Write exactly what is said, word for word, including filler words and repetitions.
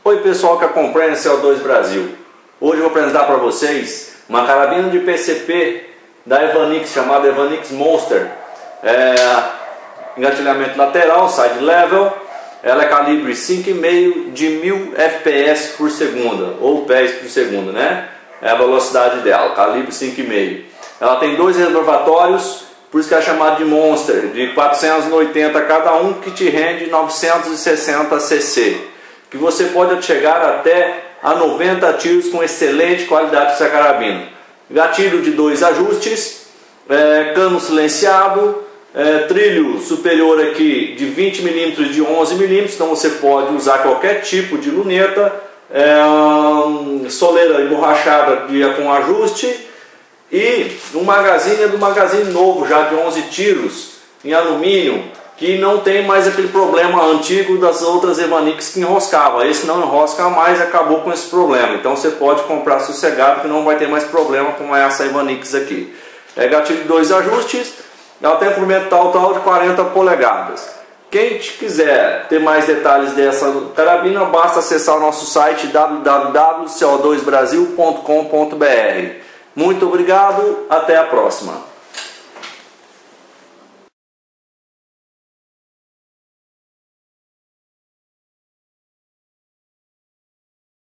Oi pessoal que acompanha a C O dois Brasil. Hoje eu vou apresentar para vocês uma carabina de P C P da Evanix, chamada Evanix Monster. É, engatilhamento lateral, side level. Ela é calibre cinco vírgula cinco de mil F P S por segunda, ou pés por segundo, né? É a velocidade dela, calibre cinco vírgula cinco. Ela tem dois reservatórios, por isso que é chamada de Monster, de quatrocentos e oitenta cada um, que te rende novecentos e sessenta cc. Que você pode chegar até a noventa tiros com excelente qualidade dessa carabina. Gatilho de dois ajustes, é, cano silenciado, é, trilho superior aqui de vinte milímetros de onze milímetros, então você pode usar qualquer tipo de luneta, é, um, soleira emborrachada de, com ajuste, e um magazine é do magazine novo, já de onze tiros, em alumínio, que não tem mais aquele problema antigo das outras Evanix que enroscava. Esse não enrosca mais, acabou com esse problema. Então você pode comprar sossegado que não vai ter mais problema com essa Evanix aqui. É gatilho de dois ajustes, ela tem comprimento total de quarenta polegadas. Quem quiser ter mais detalhes dessa carabina, basta acessar o nosso site w w w ponto c o dois brasil ponto com ponto b r. Muito obrigado, até a próxima.